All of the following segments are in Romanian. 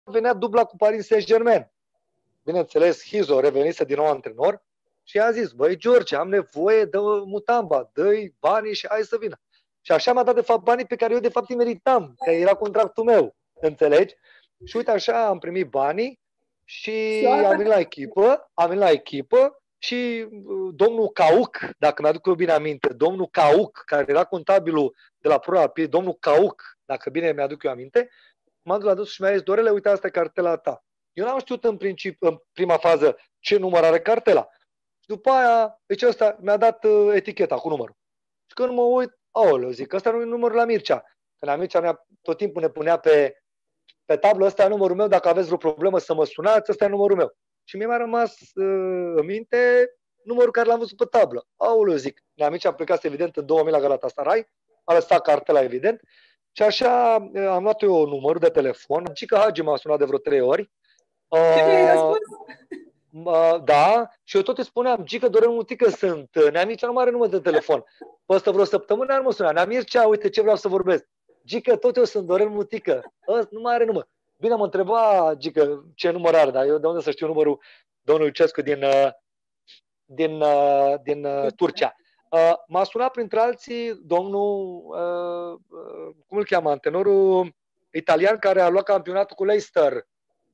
venea dubla cu Paris Saint-Germain. Bineînțeles, Hizo revenise din nou antrenor și a zis, băi, George, am nevoie de Mutamba, dă-i banii și hai să vină. Și așa mi-a dat, de fapt, banii pe care eu, de fapt, îi meritam, că era contractul meu, înțelegi? Și uite, așa am primit banii și am venit la echipă și domnul Cauc, dacă mi-aduc eu bine aminte, domnul Cauc, care era contabilul de la Pro Rapid, domnul Cauc, dacă bine mi-aduc eu aminte, m-a dus la dus și mi-a zis, Dorele, uite, asta e cartela ta. Eu n-am știut în prima fază ce număr are cartela. Și după aia, deci ăsta mi-a dat eticheta cu numărul. Și când mă uit, aoleu, zic, ăsta nu e numărul la Mircea. Că la Mircea tot timpul ne punea pe tablă, ăsta e numărul meu, dacă aveți vreo problemă să mă sunați, ăsta e numărul meu. Și mi-a rămas în minte numărul care l-am văzut pe tablă. Aoleu, zic, la Mircea a plecat evident în 2000 la Galatasaray, a lăsat cartela evident. Și așa am luat eu numărul de telefon. Gică Hagi m-a sunat de vreo 3 ori. Ce mi-ai răspuns? Da, și eu tot îi spuneam, Gică, Dorel Mutică sunt, Nea Mircea nu mai are număr de telefon. Peste vreo săptămână ar mă suna, Nea Mircea, uite ce vreau să vorbesc. Gică, tot eu sunt Dorel Mutică, nu mai are număr. Bine, mă întreba Gică ce număr are, dar eu de unde să știu numărul domnului Lucescu din Turcia. M-a sunat printre alții domnul, cum îl cheamă, antrenorul italian care a luat campionatul cu Leicester.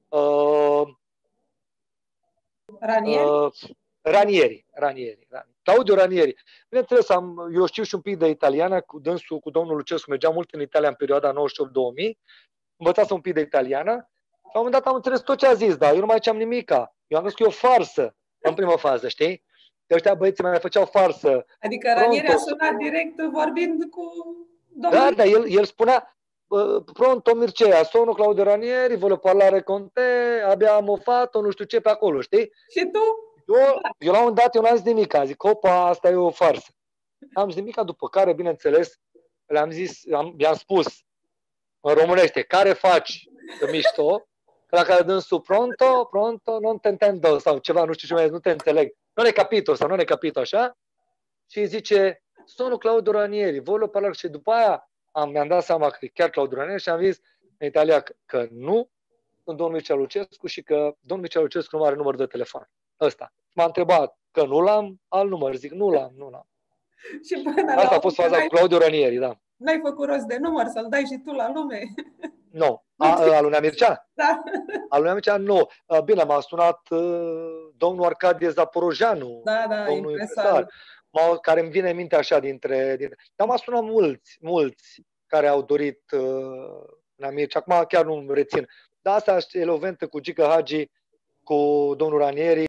Ranieri. Claudio Ranieri. Bineînțeles, eu știu și un pic de italiană, cu dânsul, cu domnul Lucescu, mergeam mult în Italia în perioada 98-2000, învățasem un pic de italiană. La un moment dat am înțeles tot ce a zis, dar eu nu mai ziceam nimica. Eu am zis că e o farsă în prima fază, știi? Că ăștia băieții mai făceau farsă. Adică Ranieri a sunat direct vorbind cu domnul... Da, el spunea pronto Mircea, sono Claudio Ranieri, volevo parlare con te, abbiamo fatto, nu știu ce pe acolo, știi? Și tu? Eu la un dat eu n-am zis nimica, zic, opa, asta e o farsă. N-am zis nimica, după care, bineînțeles, i-am spus în românește, care faci mișto, că dacă dânsul pronto, non te intendo, sau ceva, nu știu ce mai nu te înțeleg, non ne capito, sau non ne capito, așa, și zice, sono Claudio Ranieri, volevo parlare, și după aia mi-am dat seama că e chiar Claudio Ranieri și am zis în Italia că nu sunt domnul Mircea Lucescu și că domnul Mircea Lucescu nu are număr de telefon. Ăsta. M-a întrebat că nu l-am, alt număr, zic nu l-am. Și până asta a fost faza cu Claudio Ranieri, da. N-ai făcut rost de număr să-l dai și tu la lume? Nu. Al lui Nea Mircea? Da. Al lui Nea Mircea, nu. Bine, m-a sunat domnul Arcadie Zaporojeanu, domnul impresar, care îmi vine în minte așa dar m-a sunat mulți care au dorit Nea Mircea. Acum chiar nu rețin. Dar asta e eloventă cu Gică Hagi, cu domnul Ranieri.